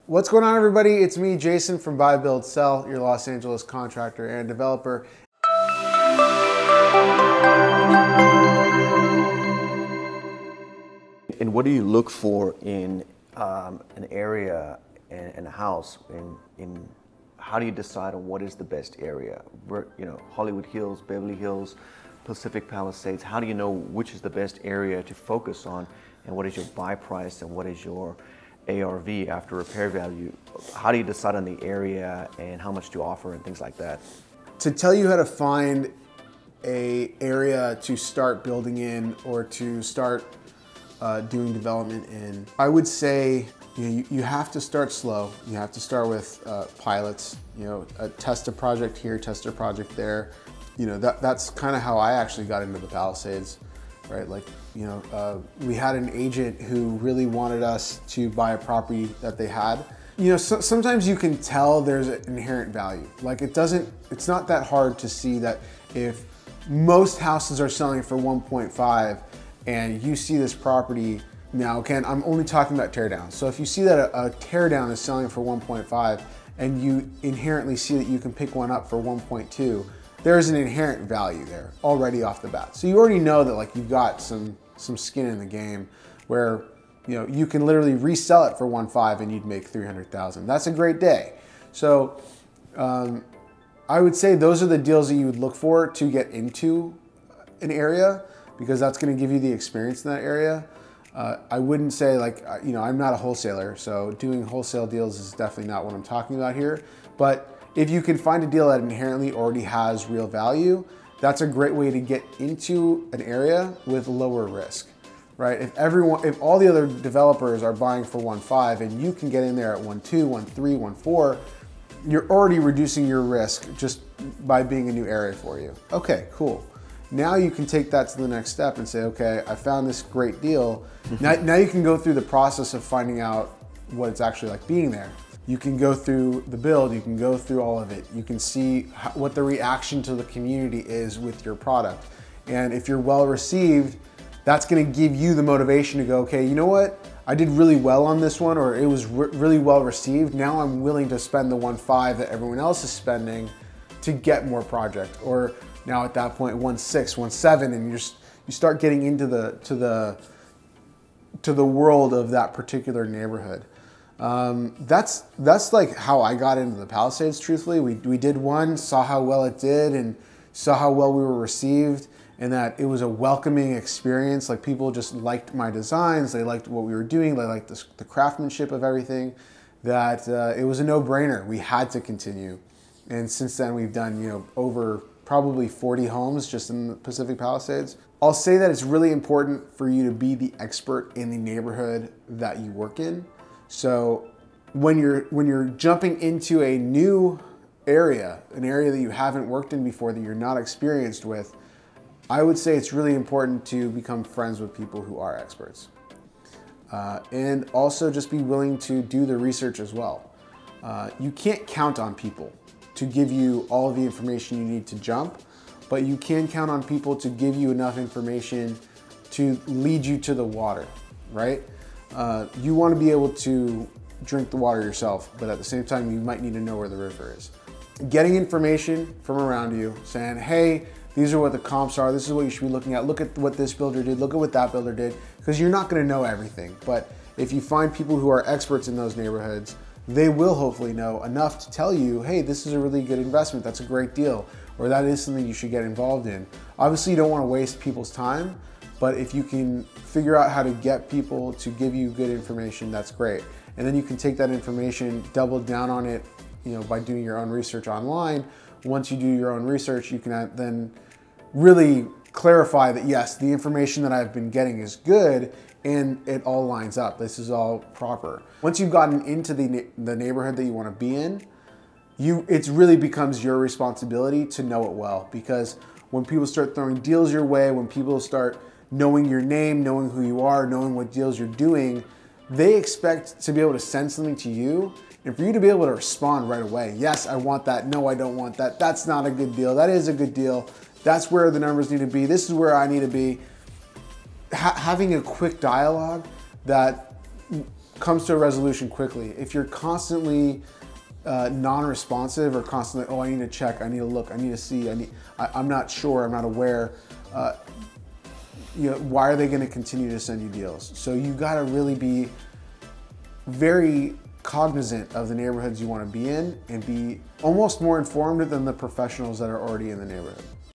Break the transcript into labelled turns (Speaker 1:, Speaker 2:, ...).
Speaker 1: What's going on, everybody? It's me, Jason from Buy, Build, Sell, your Los Angeles contractor and developer.
Speaker 2: And what do you look for in an area and a house? In how do you decide on what is the best area? Hollywood Hills, Beverly Hills, Pacific Palisades. How do you know which is the best area to focus on, and what is your buy price and what is your ARV, after repair value? How do you decide on the area and how much to offer and things like that?
Speaker 1: To tell you how to find an area to start building in or to start doing development in, I would say you have to start slow. You have to start with pilots. Test a project here, test a project there. That's kind of how I actually got into the Palisades, right? We had an agent who really wanted us to buy a property that they had. Sometimes you can tell there's an inherent value. It's not that hard to see that if most houses are selling for 1.5 and you see this property, now again, I'm only talking about teardown. So if you see that a teardown is selling for 1.5 and you inherently see that you can pick one up for 1.2, there's an inherent value there already off the bat. So you already know that you've got some skin in the game where you can literally resell it for 1.5 and you'd make 300,000. That's a great day. So I would say those are the deals that you would look for to get into an area, because that's going to give you the experience in that area. I wouldn't say I'm not a wholesaler, so doing wholesale deals is definitely not what I'm talking about here. But if you can find a deal that inherently already has real value, that's a great way to get into an area with lower risk, right? If all the other developers are buying for 1.5 and you can get in there at 1.2, 1.3, 1.4, you're already reducing your risk just by being a new area for you. Okay, cool. Now you can take that to the next step and say, okay, I found this great deal. Now you can go through the process of finding out what it's actually like being there. You can go through the build, you can go through all of it. You can see what the reaction to the community is with your product. And if you're well received, that's gonna give you the motivation to go, okay, you know what? I did really well on this one, or it was really well received. Now I'm willing to spend the 1.5 that everyone else is spending to get more project. Or now at that point, 1.6, 1.7, and you start getting into the world of that particular neighborhood. That's like how I got into the Palisades, truthfully. We did one, saw how well it did, and saw how well we were received, and that it was a welcoming experience. People just liked my designs, they liked what we were doing, they liked the craftsmanship of everything, that it was a no-brainer. We had to continue. And since then we've done over probably 40 homes just in the Pacific Palisades. I'll say that it's really important for you to be the expert in the neighborhood that you work in. So when you're jumping into a new area, an area that you haven't worked in before, that you're not experienced with, I would say it's really important to become friends with people who are experts. And also just be willing to do the research as well. You can't count on people to give you all of the information you need to jump, but you can count on people to give you enough information to lead you to the water, right? You want to be able to drink the water yourself, but at the same time, you might need to know where the river is. Getting information from around you, saying, hey, these are what the comps are, this is what you should be looking at, look at what this builder did, look at what that builder did, because you're not going to know everything. But if you find people who are experts in those neighborhoods, they will hopefully know enough to tell you, hey, this is a really good investment, that's a great deal, or that is something you should get involved in. Obviously, you don't want to waste people's time, but if you can figure out how to get people to give you good information, that's great. And then you can take that information, double down on it, by doing your own research online. Once you do your own research, you can then really clarify that, yes, the information that I've been getting is good and it all lines up. This is all proper. Once you've gotten into the neighborhood that you want to be in, it really becomes your responsibility to know it well, because when people start throwing deals your way, when people start knowing your name, knowing who you are, knowing what deals you're doing, they expect to be able to send something to you and for you to be able to respond right away. Yes, I want that. No, I don't want that. That's not a good deal. That is a good deal. That's where the numbers need to be. This is where I need to be. Having a quick dialogue that comes to a resolution quickly. If you're constantly non-responsive or constantly, oh, I need to check, I need to look, I need to see, I'm not sure, I'm not aware, you know, why are they going to continue to send you deals? So you got to really be very cognizant of the neighborhoods you want to be in and be almost more informed than the professionals that are already in the neighborhood.